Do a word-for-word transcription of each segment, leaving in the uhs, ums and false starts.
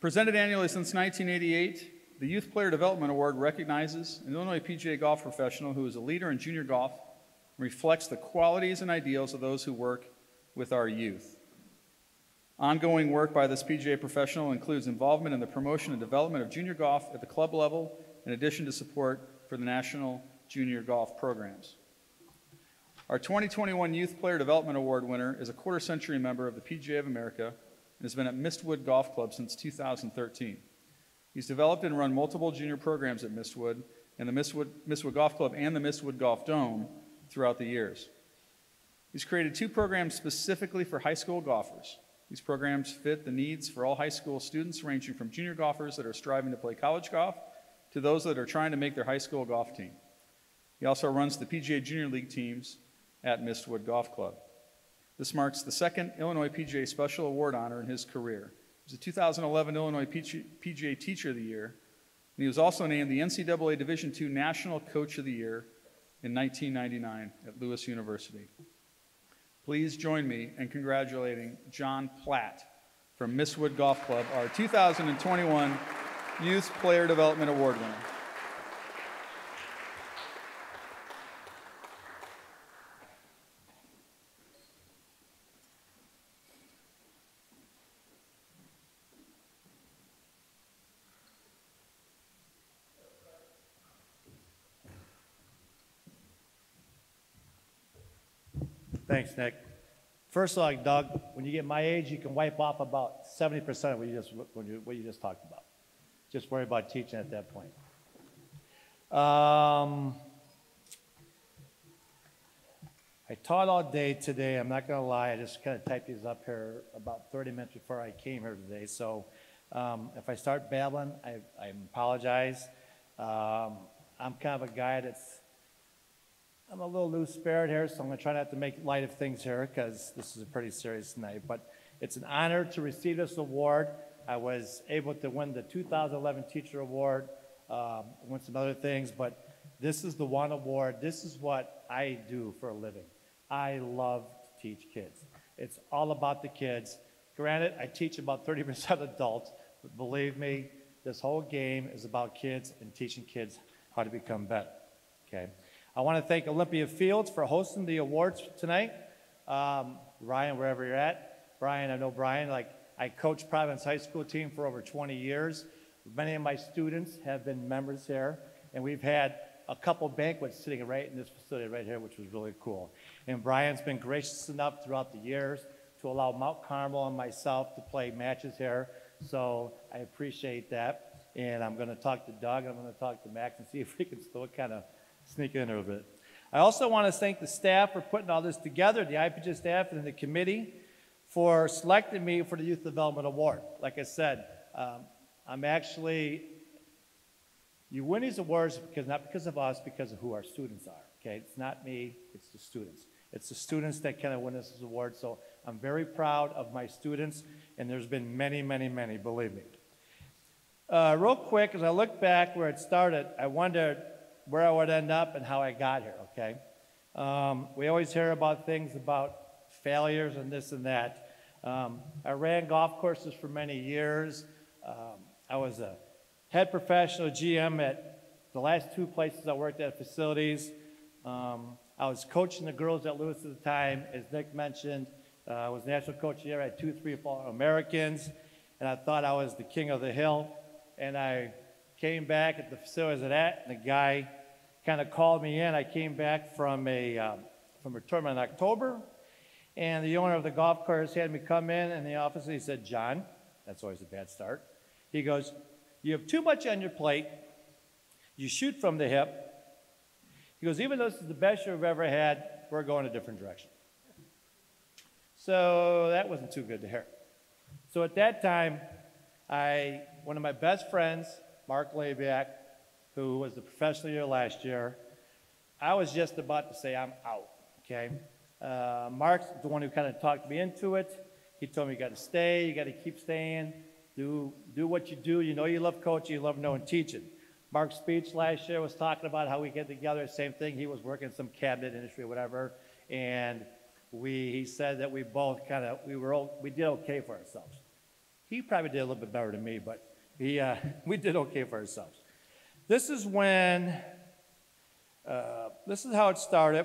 Presented annually since nineteen eighty-eight, the Youth Player Development Award recognizes an Illinois P G A golf professional who is a leader in junior golf and reflects the qualities and ideals of those who work with our youth. Ongoing work by this P G A professional includes involvement in the promotion and development of junior golf at the club level, in addition to support for the national junior golf programs. Our twenty twenty-one Youth Player Development Award winner is a quarter-century member of the P G A of America and has been at Mistwood Golf Club since two thousand thirteen. He's developed and run multiple junior programs at Mistwood and the Mistwood, Mistwood Golf Club and the Mistwood Golf Dome throughout the years. He's created two programs specifically for high school golfers. These programs fit the needs for all high school students, ranging from junior golfers that are striving to play college golf to those that are trying to make their high school golf team. He also runs the P G A Junior League teams at Mistwood Golf Club. This marks the second Illinois P G A Special Award honor in his career. He was the two thousand eleven Illinois P G A Teacher of the Year, and he was also named the N C double A Division two National Coach of the Year in nineteen ninety-nine at Lewis University. Please join me in congratulating John Platt from Mistwood Golf Club, our two thousand twenty-one Youth Player Development Award winner. Thanks, Nick. First of all, Doug, when you get my age, you can wipe off about seventy percent of what you just, what you, what you just talked about. Just worry about teaching at that point. Um, I taught all day today. I'm not going to lie. I just kind of typed these up here about thirty minutes before I came here today. So um, if I start babbling, I, I apologize. Um, I'm kind of a guy that's I'm a little loose-spirit here, so I'm going to try not to make light of things here because this is a pretty serious night. But it's an honor to receive this award. I was able to win the two thousand eleven Teacher Award, um, won some other things, but this is the one award. This is what I do for a living. I love to teach kids. It's all about the kids. Granted, I teach about thirty percent adults, but believe me, this whole game is about kids and teaching kids how to become better, okay? I want to thank Olympia Fields for hosting the awards tonight. Um, Ryan, wherever you're at. Brian, I know Brian, like I coached Providence High School team for over twenty years. Many of my students have been members here, and we've had a couple banquets sitting right in this facility right here, which was really cool. And Brian's been gracious enough throughout the years to allow Mount Carmel and myself to play matches here. So I appreciate that. And I'm going to talk to Doug, and I'm going to talk to Max and see if we can still kind of sneak in a little bit. I also want to thank the staff for putting all this together, the I P G A staff and the committee for selecting me for the Youth Development Award. Like I said, um, I'm actually, you win these awards because not because of us, because of who our students are, okay? It's not me, it's the students. It's the students that kind of win this award, so I'm very proud of my students, and there's been many, many, many, believe me. Uh, real quick, as I look back where it started, I wondered where I would end up and how I got here, okay? Um, we always hear about things about failures and this and that. Um, I ran golf courses for many years. Um, I was a head professional G M at the last two places I worked at facilities. Um, I was coaching the girls at Lewis at the time. As Nick mentioned, uh, I was national coach of the year. I had two, three, four Americans, and I thought I was the king of the hill. And I came back at the facility I was at, and the guy kind of called me in. I came back from a, um, from a tournament in October, and the owner of the golf course had me come in in the office, and he said, John, that's always a bad start. He goes, you have too much on your plate. You shoot from the hip. He goes, even though this is the best year we've ever had, we're going a different direction. So that wasn't too good to hear. So at that time, I, one of my best friends, Mark Labiak, who was the professional year last year, I was just about to say I'm out, okay? Uh, Mark's the one who kind of talked me into it. He told me you got to stay, you got to keep staying, do, do what you do. You know you love coaching, you love knowing teaching. Mark's speech last year was talking about how we get together, same thing. He was working in some cabinet industry or whatever, and we, he said that we both kind of, we were, we did okay for ourselves. He probably did a little bit better than me, but he, uh, we did okay for ourselves. This is when, uh, this is how it started.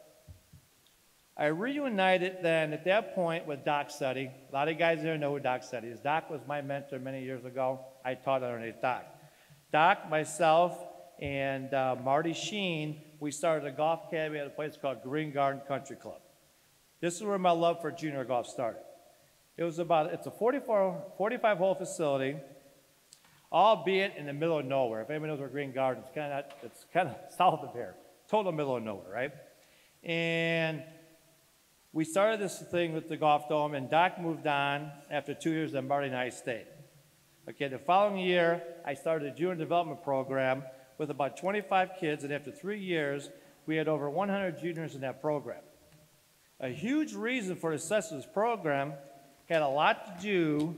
I reunited then at that point with Doc Suddy. A lot of guys there know who Doc Suddy is. Doc was my mentor many years ago. I taught underneath Doc. Doc, myself, and uh, Marty Sheen, we started a golf academy at a place called Green Garden Country Club. This is where my love for junior golf started. It was about, it's a forty-four, forty-five hole facility, albeit in the middle of nowhere. If anybody knows where Green Garden is, kind of, it's kind of south of here. Total middle of nowhere, right? And we started this thing with the golf dome, and Doc moved on after two years, and Marty and I stayed. Okay, the following year, I started a junior development program with about twenty-five kids, and after three years, we had over one hundred juniors in that program. A huge reason for the success of this program had a lot to do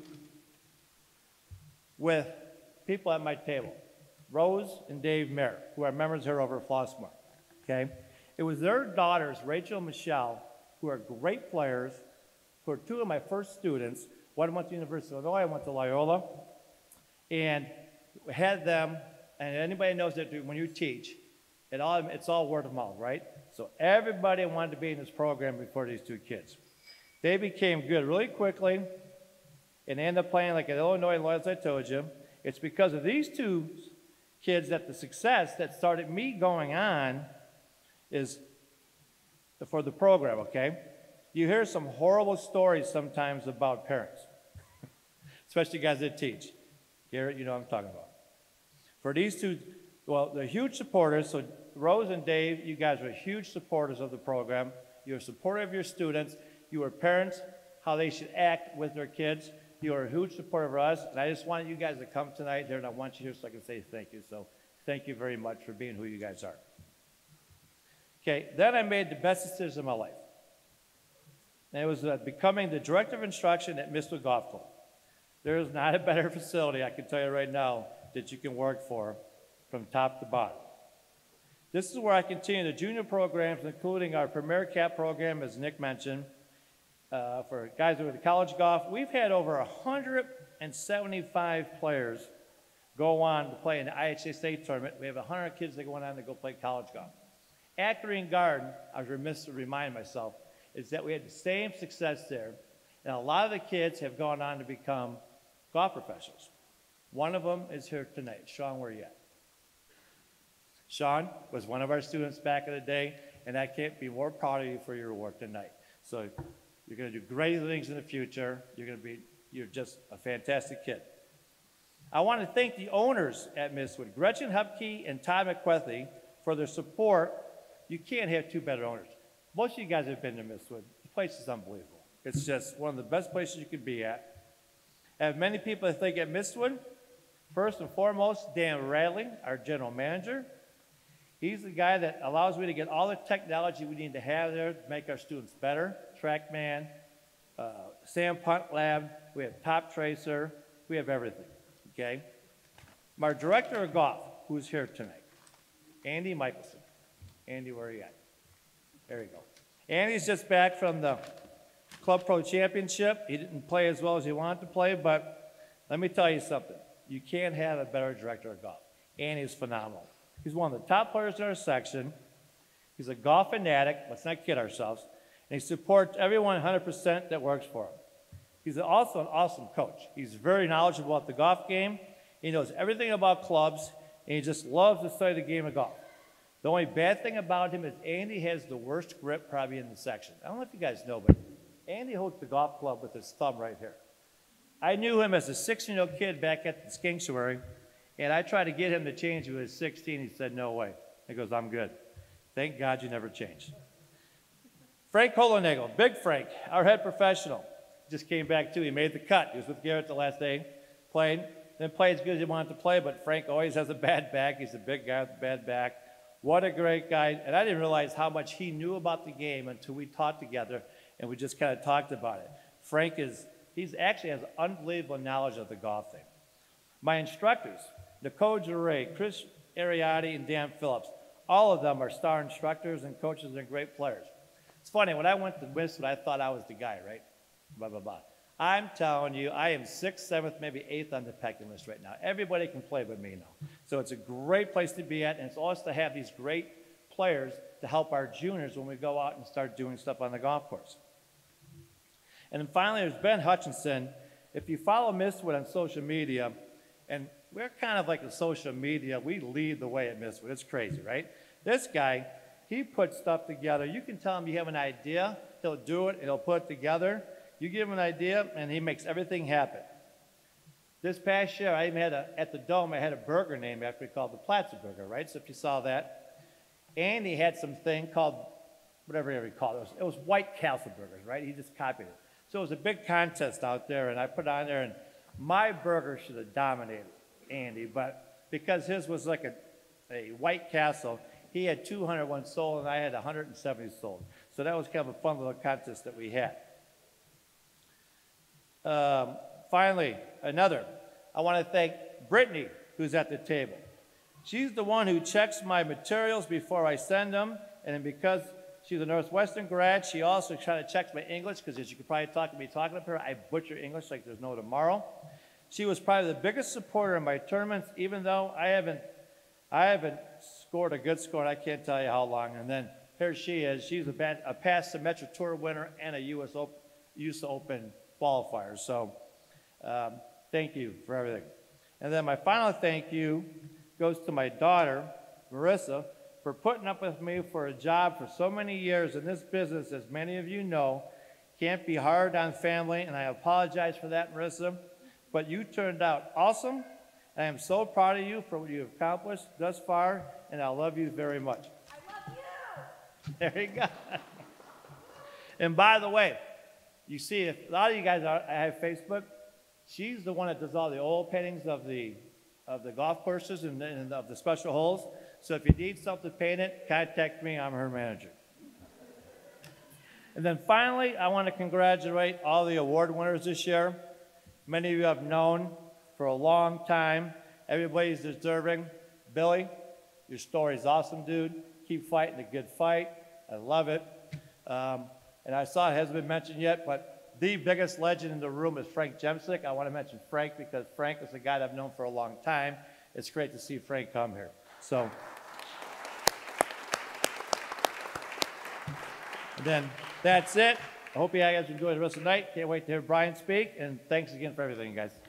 with people at my table, Rose and Dave Mayer, who are members here over at Flossmoor, okay? It was their daughters, Rachel and Michelle, who are great players, who are two of my first students. One went to the University of Illinois, I went to Loyola, and had them, and anybody knows that when you teach, it all, it's all word of mouth, right? So everybody wanted to be in this program before these two kids. They became good really quickly, and they ended up playing like at Illinois and Loyola, as I told you. It's because of these two kids that the success that started me going on is for the program, okay? You hear some horrible stories sometimes about parents, especially guys that teach. Garrett, you know what I'm talking about. For these two, well, they're huge supporters. So Rose and Dave, you guys are huge supporters of the program. You're supportive of your students. You are parents, how they should act with their kids. You are a huge supporter of us. And I just wanted you guys to come tonight there, and I want you here so I can say thank you. So thank you very much for being who you guys are. Okay, then I made the best decision of my life. And it was uh, becoming the director of instruction at Mistwood Golf Club. There is not a better facility, I can tell you right now, that you can work for from top to bottom. This is where I continue the junior programs, including our Premier Cap program, as Nick mentioned, uh, for guys who are in college golf. We've had over one hundred seventy-five players go on to play in the I H S A tournament. We have one hundred kids that go on to go play college golf. At Green Garden, I was remiss to remind myself, is that we had the same success there, and a lot of the kids have gone on to become golf professionals. One of them is here tonight. Sean, where are you at? Sean was one of our students back in the day, and I can't be more proud of you for your work tonight. So you're going to do great things in the future. You're going to be, you're just a fantastic kid. I want to thank the owners at Mistwood, Gretchen Hupke and Todd McQuethy, for their support. You can't have two better owners. Most of you guys have been to Mistwood. The place is unbelievable. It's just one of the best places you could be at. I have many people that think at Mistwood. First and foremost, Dan Radling, our general manager. He's the guy that allows me to get all the technology we need to have there to make our students better. TrackMan, uh, Sand Punt Lab, we have Top Tracer, we have everything, okay? My director of golf, who's here tonight, Andy Michelson. Andy, where are you at? There you go. Andy's just back from the Club Pro Championship. He didn't play as well as he wanted to play, but let me tell you something. You can't have a better director of golf. Andy's phenomenal. He's one of the top players in our section. He's a golf fanatic. Let's not kid ourselves. And he supports everyone one hundred percent that works for him. He's also an awesome coach. He's very knowledgeable about the golf game. He knows everything about clubs, and he just loves to study the game of golf. The only bad thing about him is Andy has the worst grip probably in the section. I don't know if you guys know, but Andy holds the golf club with his thumb right here. I knew him as a sixteen-year-old kid back at the Skinksbury, and I tried to get him to change when he was sixteen. He said, no way. He goes, I'm good. Thank God you never changed. Frank Holonagel, Big Frank, our head professional, just came back too. He made the cut. He was with Garrett the last day, played, didn't play as good as he wanted to play, but Frank always has a bad back. He's a big guy with a bad back. What a great guy. And I didn't realize how much he knew about the game until we taught together, and we just kind of talked about it. Frank is, he's actually has unbelievable knowledge of the golf thing. My instructors, Nicole Duray, Chris Ariati, and Dan Phillips, all of them are star instructors and coaches and great players. It's funny, when I went to Mistwood, I thought I was the guy, right? Blah, blah, blah. I'm telling you, I am sixth, seventh, maybe eighth on the pecking list right now. Everybody can play with me now. So it's a great place to be at, and it's also to have these great players to help our juniors when we go out and start doing stuff on the golf course. And then finally, there's Ben Hutchinson. If you follow Mistwood on social media, and we're kind of like the social media, we lead the way at Mistwood. It's crazy, right? This guy, he puts stuff together. You can tell him you have an idea, he'll do it, and he'll put it together. You give him an idea, and he makes everything happen. This past year, I even had a, at the Dome, I had a burger named after me called the Platt burger, right? So if you saw that. And he had some thing called, whatever he called it, it was, it was White Castle burgers, right? He just copied it. So it was a big contest out there, and I put it on there, and my burger should have dominated Andy, but because his was like a, a White Castle, he had two hundred one sold, and I had one hundred seventy sold. So that was kind of a fun little contest that we had. Um, finally, another. I want to thank Brittany, who's at the table. She's the one who checks my materials before I send them, and then because she's a Northwestern grad, she also kind of checks my English, because as you could probably talk to me talking to her, I butcher English like there's no tomorrow. She was probably the biggest supporter in my tournaments, even though I haven't, I haven't scored a good score, and I can't tell you how long. And then here she is. She's a, a past Symetra Tour winner and a U S Open, U S Open qualifier. So um, thank you for everything. And then my final thank you goes to my daughter, Marissa, for putting up with me for a job for so many years in this business. As many of you know, can't be hard on family, and I apologize for that, Marissa. But you turned out awesome. I am so proud of you for what you have accomplished thus far, and I love you very much. I love you. There you go. And by the way, you see, if a lot of you guys are, I have Facebook. She's the one that does all the oil paintings of the of the golf courses and, and of the special holes. So if you need something painted, contact me. I'm her manager. And then finally, I want to congratulate all the award winners this year. Many of you have known for a long time. Everybody's deserving. Billy, your story's awesome, dude. Keep fighting a good fight. I love it. Um, and I saw it hasn't been mentioned yet, but the biggest legend in the room is Frank Jemsick. I want to mention Frank because Frank is a guy that I've known for a long time. It's great to see Frank come here. So, and then that's it. I hope you guys enjoy the rest of the night. Can't wait to hear Brian speak, and thanks again for everything, guys.